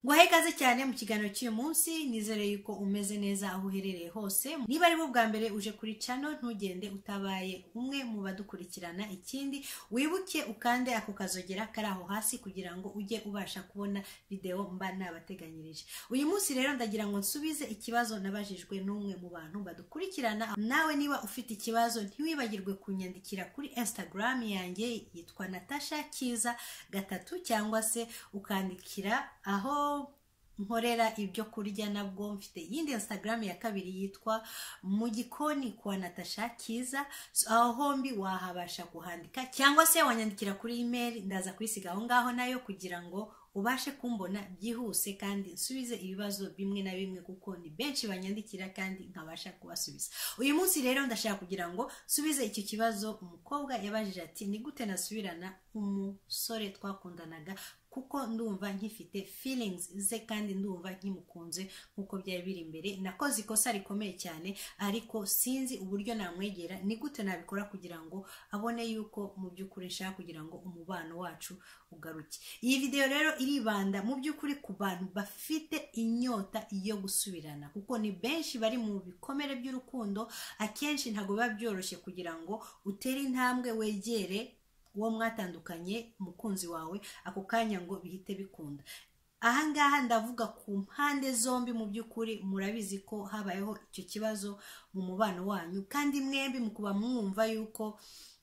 Nguhaye ikaze cyane mu kiganiro cy'uyu munsi, nizere yuko umeze neza aho uherereye hose. Niba ari bwo bwa mbere uje kuri channel, ntugende utabaye umwe mu badukurikirana. Ikindi wibuke ukande ako kazogera kari aho hasi kugira ngo ujye ubasha kubona video mba nabateganyirije. Uyu munsi rero ndagira ngo nsubize ikibazo nabajijwe n'umwe mu bantu badukurikirana. Nawe niba ufite ikibazo ntiwibagirwe kunyandikira kuri Instagram yanjye yitwa Natasha Kiza 3 cyangwa se ukandikira aho nkorera ibyo kurya. Nabwo mfite yindi Instagram ya kabiri yitwa mu gikoni kwa Natasha Kiza, aho hombi wahabasha kuhandika cyangwa se wanyandikira kuri email, ndaza kwisiga aho ngaho nayo kugira ngo ubashe kumbona byihuse kandi nsubize ibibazo bimwe na bimwe kuko ni benshi banyandikira kandi nkabasha kubasubiza. Uyu munsi rero ndashaka kugira ngo subize icyo kibazo umukobwa yabajije ati ni gute nasubirana umusore twakundanaga kuko ndumva nkifite feelings ze kandi ndumva nkimukunze nkuko byari biri imbere. Nakoze ikosa rikomeye cyane ariko sinzi uburyo namwegera, ni gute nabikora kugira ngo abone yuko mu by'ukuri nshaka kugira ngo umubano wacu ugaruke. Iyi video rero iribanda mu by'ukuri ku bantu bafite inyota yo gusubirana kuko ni benshi bari mu bikomere by'urukundo. Akenshi ntago biba byoroshye kugira ngo utere intambwe wegere uwo mwatandukanye umukunzi wawe ako kanya ngo bihite bikunda. Ahangaha ndavuga ku mpande zombi. Mu by'ukuri murabizi ko habayeho icyo kibazo mu mubano wanyu kandi mwembi mukuba mwumva yuko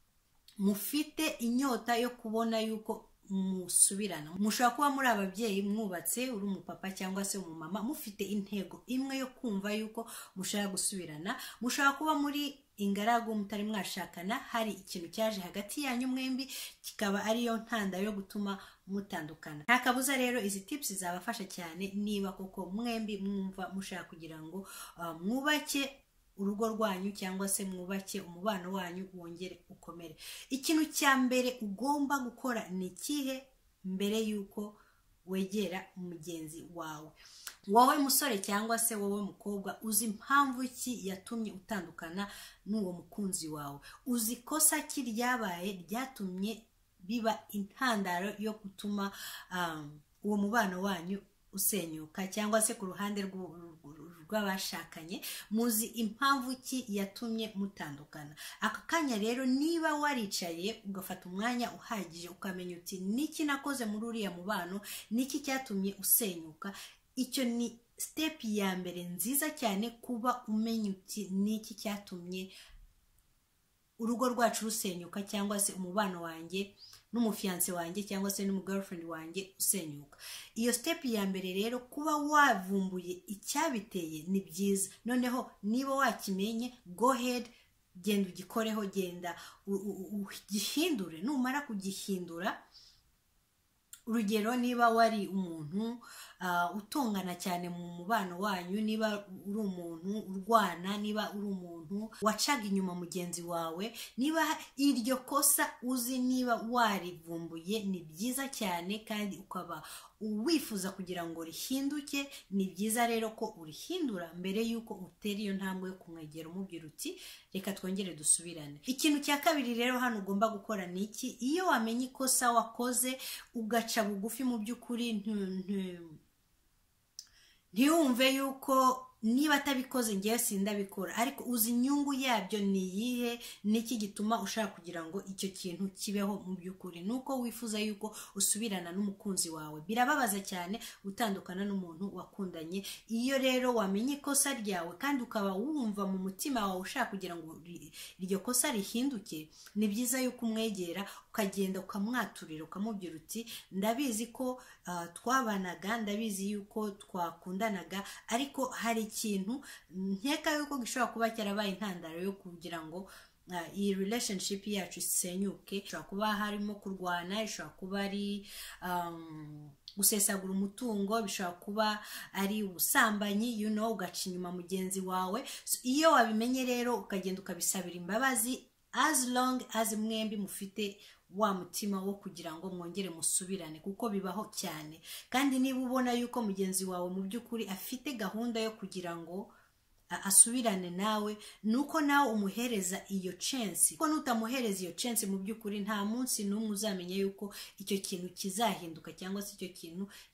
mufite inyota yo kubona yuko musubirana. Mushobora kuba muri ababyeyi mwubatse, uri umupapa cyangwa se umumama, mufite intego imwe yo kumva yuko mushaka gusubirana. Mushobora kuba muri ingaragu mutari mwashakana, hari ikintu cyaje hagati yanyu mwembi kikaba ariyo ntandaro yo gutuma mutandukana. Nta kabuza rero izi tips zabafasha cyane niba koko mwembi mwumva mushaka kugira ngo mwubake urugo rwanyu cyangwa se mwubake umubano wanyu wongere ukomere. Ikintu cya mbere ugomba gukora ni ikihe mbere yuko wegera umugenzi wawe? Wowe musore cyangwa se wowe mukobwa, uzi impamvu ki yatumye utandukana n'uwo mukunzi wawe? Uzi kosa ki ryabaye ryatumye biba intandaro yo gutuma uwo mubano wanyu usenyuka? Cyangwa se ku ruhande rw'abashakanye muzi impamvu ki yatumye mutandukana? Aka kanya rero niba waricaye ugafata umwanya uhagije ukamenya uti niki nakoze muri uriya mubano, niki cyatumye usenyuka, icyo ni step ya mbere nziza cyane, kuba umenya uti niki cyatumye urugo rwacu rusenyuka cyangwa se umubano wanjye n'umufiance wanjye cyangwa se n'umugirlfriend wanjye usenyuka. Iyo step ya mbere rero, kuba wavumbuye icyabiteye, ni byiza. Noneho niba wakimenye, go ahead, genda ugikoreho, genda ugihindure. Numara kugihindura, urugero niba wari umuntu utongana cyane mu mubano wanyu, niba uri umuntu urwana, niba uri umuntu wacaga inyuma mugenzi wawe, niba iryo kosa uzi niba warivumbuye, ni byiza cyane kandi ukaba wifuza kugira ngo rihinduke, ni byiza rero ko urihindura mbere yuko utera iyo ntambwe yo kumwegera umubwira uti reka twongere dusubirane. Ikintu cya kabiri rero hano ugomba gukora ni iki? Iyo wamenye ikosa wakoze ugaca bugufi, mu by'ukuri ntiwumve yuko niba atabikoze ngiye sindabikora, ariko uzi inyungu yabyo ni iyihe, niki gituma ushaka kugira ngo icyo kintu kibeho mu by'ukuri. Nuko wifuza yuko usubirana n'umukunzi wawe. Birababaza cyane gutandukana n'umuntu wakundanye. Iyo rero wamenye ikosa ryawe kandi ukaba wumva mu mutima wawe ushaka kugira ngo iryo kosa rihinduke, ni byiza yuko umwegera ukagenda ukamwaturira, ukamubwira uti ndabizi ko twabanaga, ndabizi yuko twakundanaga, ariko hari ikintu nkeka yuko gishobora kuba cyarabaye intandaro yo kugira ngo iyi relationship yacu isenyuke. Ishobora kuba harimo kurwana, ishobora kuba ari gusesagura umutungo, bishobora kuba ari ubusambanyi, ugaca inyuma mugenzi wawe. Iyo wabimenye rero ukagenda ukabisabira imbabazi, as long as mwembi mufite wa mutima wo kugira ngo mwongere musubirane, kuko bibaho cyane. Kandi niba ubona yuko mugenzi wawe mu by'ukuri afite gahunda yo kugira ngo asubirane nawe, nuko nawe umuhereza iyo chance. Kuko nutamuhereza iyo chance mu by'ukuri nta munsi n'umwe uzamenye yuko icyo kintu kizahinduka cyangwa se icyo kintu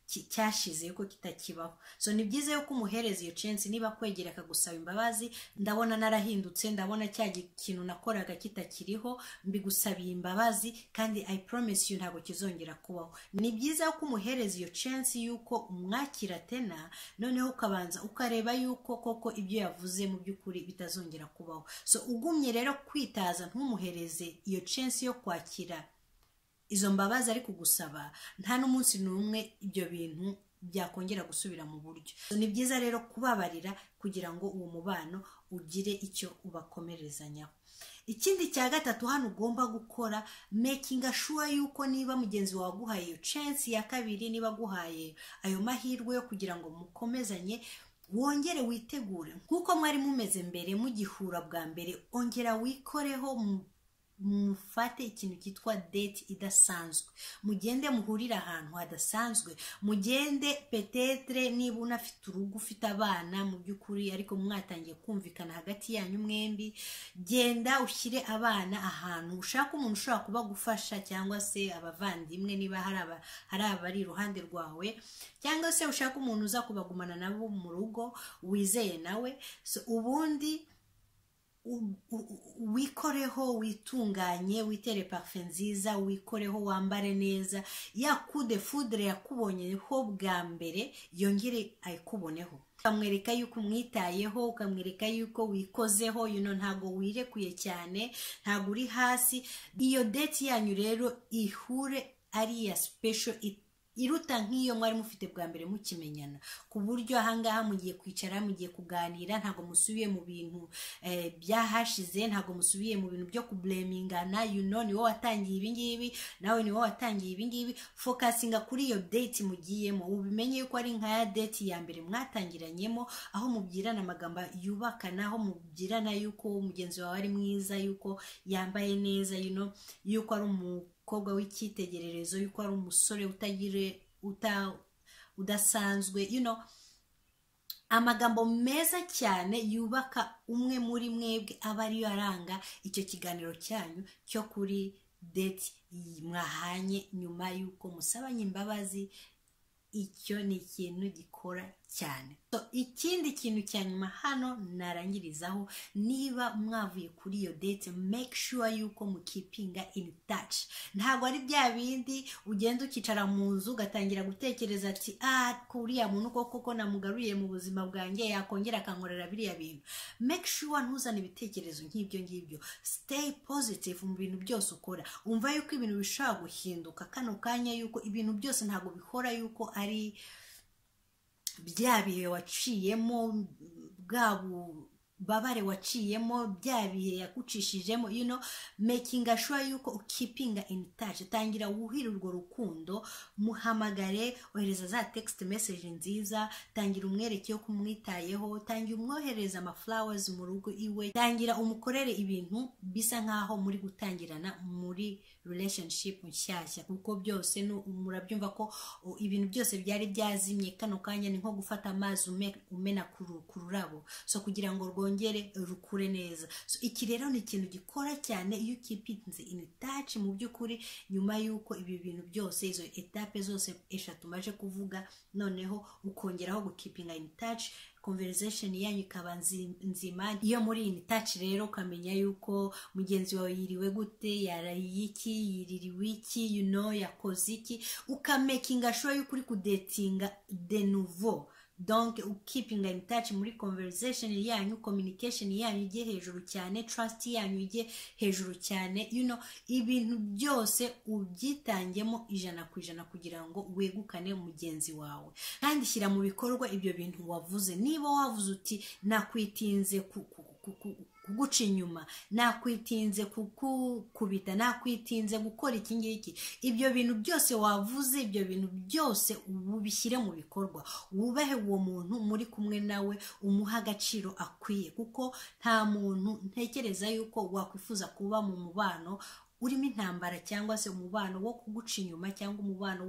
cyashize yuko kitakibaho. So ni byiza yuko umuhereza iyo chance, niba kwegera akagusaba imbabazi, ndabona narahindutse, ndabona cya kintu nakoraga kitakiriho, mbigusabiye imbabazi kandi I promise you ntabwo kizongera kubaho. Ni byiza yuko umuhereza iyo chance yuko umwakira tena, noneho ukabanza ukareba yuko koko ibyo yavuze mu by'ukuri bitazongera kubaho. So ugumye rero kwitaza ntumuhereze iyo chance yo kwakira izo mbabazi ari kugusaba, nta n'umunsi n'umwe ibyo bintu byakongera gusubira mu buryo. Ni byiza rero kubabarira kugira ngo uwo mubano ugire icyo ubakomerezanyaho. Ikindi cya gatatu hano ugomba gukora, making sure yuko niba mugenzi wawe aguhaye iyo chance ya kabiri, niba aguhaye ayo mahirwe yo kugira ngo mukomezanye, wongere witegure nkuko mwari mumeze mbere mugihura bwa mbere. Ongera wikoreho, mufate ikintu cyitwa date idasanzwe, mugende muhurira ahantu hadasanzwe, mugende petetre niba unafite urugo, ufite abana mu by'ukuri ariko mwatangiye kumvikana hagati yanyu mwembi, genda ushyire abana ahantu ushaka umuntu ushobora kuba gufasha, cyangwa se abavandimwe niba hari abari iruhande rwawe, cyangwa se ushaka umuntu uza kubagumana nabo mu rugo wizeye nawe. So ubundi wikoreho, witunganye, witere parfum nziza, wikoreho, wambare neza, ya coup de foudre yakubonyeho bwa mbere yongere ayikuboneho. Ukamwereka yuko umwitayeho, ukamwereka yuko wikozeho, ntago wirekuye cyane, ntago uri hasi. Iyo date yanyu rero ihure ari ya special, iruta nk'iyo mwari mufite bwa mbere mukimenyana, ku buryo ahangaha mugiye kwicara, mugiye kuganira, ntago musubiye mu bintu byahashize, ntago musubiye mu bintu byo kublamingana. Ni wowe watangiye ibi ngibi, nawe ni wowe watangiye ibi ngibi. Focusinga kuri iyo date mugiyemo, ubimenye yuko ari nka ya date ya mbere mwatangiranyemo, aho mubwirana amagambo yubakana, aho mubwirana yuko mugenzi wawe ari mwiza, yuko yambaye neza, yuko ari umukobwa w'icyitegererezo, yuko ari umusore udasanzwe, amagambo meza cyane yubaka umwe muri mwebwe aba ariyo aranga icyo kiganiro cyanyu cyo kuri date mwahanye nyuma yuko musabanye imbabazi. Icyo ni ikintu gikora cyane. So ikindi kintu cya nyuma hano narangirizaho, niba mwavuye kuri iyo date, make sure yuko mukipinga in touch. Ntabwo ari bya bindi ugenda ukicara mu nzu ugatangira gutekereza ati kuriya muntu koko namugaruriye mu buzima bwanjye yakongera akankorera biriya bintu. Make sure ntuzane ibitekerezo nk'ibyo ngibyo. Stay positive mu bintu byose ukora. Umva yuko ibintu bishobora guhinduka kano kanya, yuko ibintu byose ntabwo bikora yuko ari bya bihe waciyemo, bwa bubabare waciyemo, bya bihe yakucishijemo. Making sure yuko keeping in touch. Tangira wuhira urwo rukundo, muhamagare, ohereza za text message nziza, tangira umwereke yo kumwitayeho, tangira umwohereza flowers mu rugo iwe, tangira umukorere ibintu bisa nkaho muri gutangirana muri relationship nshyashya, kuko byose murabyumva ko ibintu byose byari byazimye. Kano kanya ni nko gufata amazi umena ku rurabo, so kugira ngo rwongere rukure neza. So iki rero ni ikintu gikora cyane iyo ukipinze in touch mu by'ukuri, nyuma yuko ibi bintu byose, izo etape zose eshatu maje kuvuga, noneho ukongeraho gukipinga in touch, conversation yanyu ikaba nzima. Iyo muri in touch rero ukamenya yuko mugenzi wawe yiriwe gute, yaraye iki, yiririwe iki, yakoze iki, ukamakinga sure yuko uri kudatinga de nouveau. Donc keeping in touch muri conversation yanyu, communication yanyu ijye hejuru cyane, trust yanyu ijye hejuru cyane. Ibintu byose ubyitangemo 100% kugira ngo wegukane mugenzi wawe, kandi shyira mu bikorwa ibyo bintu wavuze. Niba wavuze uti nakwitinze kuguca inyuma, nakwitinze kukubita, nakwitinze gukora iki ngiki, ibyo bintu byose wavuze, ibyo bintu byose ubishyire mu bikorwa. Wubahe uwo muntu muri kumwe nawe, umuha agaciro akwiye, kuko nta muntu ntekereza yuko wakwifuza kuba mu mubano urimo intambara, cyangwa se umubano wo kuguca inyuma, cyangwa umubano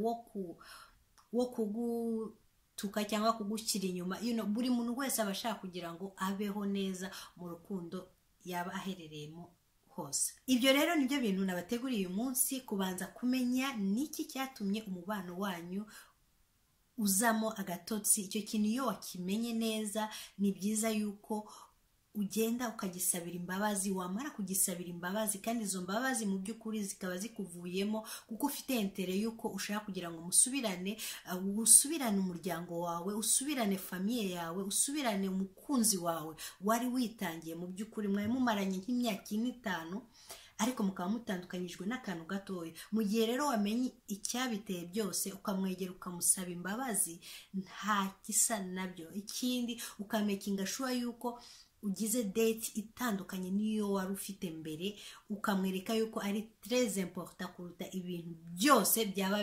wo kugutuka cyangwa kugushyira inyuma. Buri muntu wese aba ashaka kugira ngo abeho neza mu rukundo yaba aherereyemo hose. Ibyo rero nibyo bintu nabateguriye uyu munsi, kubanza kumenya niki cyatumye umubano wanyu uzamo agatotsi. Icyo kintu iyo wakimenye neza ni byiza yuko ugenda ukagisabira imbabazi, wamara kugisabira imbabazi kandi izo mbabazi mu by'ukuri zikaba zikuvuyemo kuko ufite intere yuko ushaka kugira ngo musubirane, usubirane umuryango wawe, usubirane famiye yawe, usubirane umukunzi wawe wari witangiye. Mu by'ukuri mwari mumaranye nk'imyaka 5 ariko mukaba mutandukanyijwe n'akantu gatoya. Mu gihe rero wamenye icyabiteye byose ukamwegera ukamusaba imbabazi, nta gisa nabyo. Ikindi ukamakinga sure yuko ugize date itandukanye niyo wari ufite mbere, ukamwereka yuko ari très important kuruta ibintu byose byaba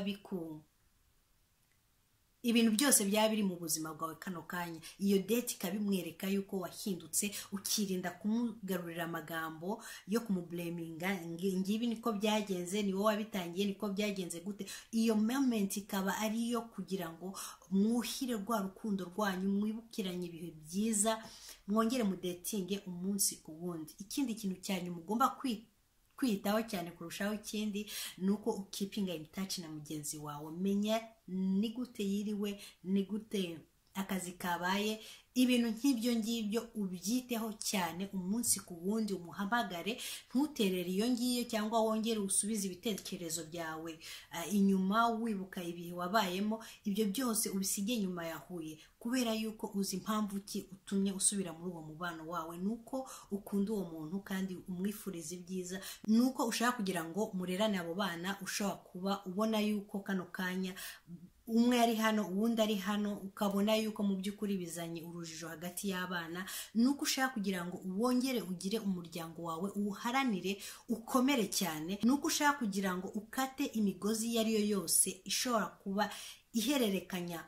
biri mu buzima bwawe kano kanya. Iyo date ikabimwereka yuko wahindutse, ukirinda kumugarurira amagambo yo kumublaminga, ngibi niko byagenze, ni wowe wabitangiye, niko byagenze gute. Iyo moment ikaba ari iyo kugira ngo mwuhire rwa rukundo rwanyu, mwibukiranye ibihe byiza, mwongere mu datinge umunsi ku wundi. Ikindi kintu cyane mugomba kwitaho cyane kurushaho ikindi nuko ukipinga in touch na mugenzi wawe. Menya ni gute yiriwe, ni gute akazi kabaye, ibintu nk'ibyo ngibyo ubyiteho cyane umunsi ku wundi. Umuhamagare, ntuterere iyo ngiyo cyangwa wongere usubize ibitekerezo byawe inyuma wibuka ibihe wabayemo. Ibyo byose ubisige nyuma yahuye, kubera yuko uzi impamvu ki utumye usubira muri uwo mubano wawe. Nuko ukunda uwo muntu kandi umwifuriza ibyiza, nuko ushaka kugira ngo murerane abo bana. Ushobora kuba ubona yuko kano kanya umwe ari hano uwundi ari hano, ukabona yuko mu by'ukuri bizanye urujijo hagati y'abana. Nuko ushaka kugira ngo wongere ugire umuryango wawe, uharanire ukomere cyane. Nuko ushaka kugira ngo ukate imigozi iyo ari yo yose ishobora kuba ihererekanya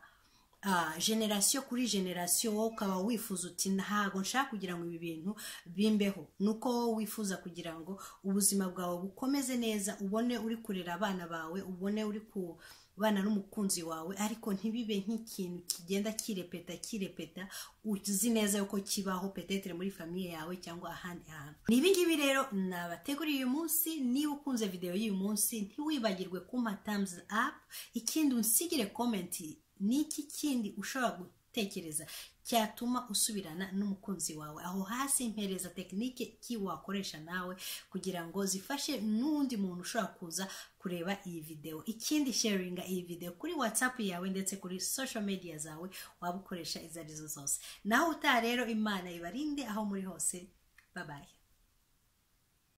generation kuri generation. wowe ukaba wifuza uti ntago nshaka kugira ngo ibi bintu bimbeho. Nuko wowe wifuza kugira ngo ubuzima bwawe bukomeze neza, ubone uri kurera abana bawe, ubone uri kubana n'umukunzi wawe, ariko ntibibe nk'ikintu kigenda kirepeta uzi neza yuko kibaho petetre muri famiye yawe cyangwa ahandi hantu. Nibi ngibi rero nabateguriye uyu munsi. Niba ukunze video y'uyu munsi ntiwibagirwe kumpa thumbs up. Ikindi unsigire comment niki kindi ushobora gutekereza cyatuma usubirana n'umukunzi wawe. Aho hasi mpereza tekinike ki wakoresha nawe kugira ngo zifashe n'undi muntu ushobora kuza kureba iyi video. Ikindi sharinga iyi video kuri WhatsApp yawe ndetse kuri social media zawe wabukoresha izo arizo zose. Naho uta rero Imana ibarinde aho muri hose. Bye bye.